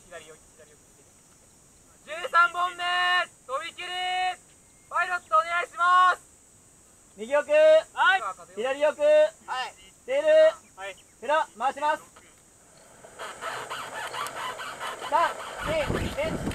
13本目飛び切りパイロットお願いします。 右奥、 はい、 左奥、 はい、 テール、 はい、 フラ回します。3、2、1。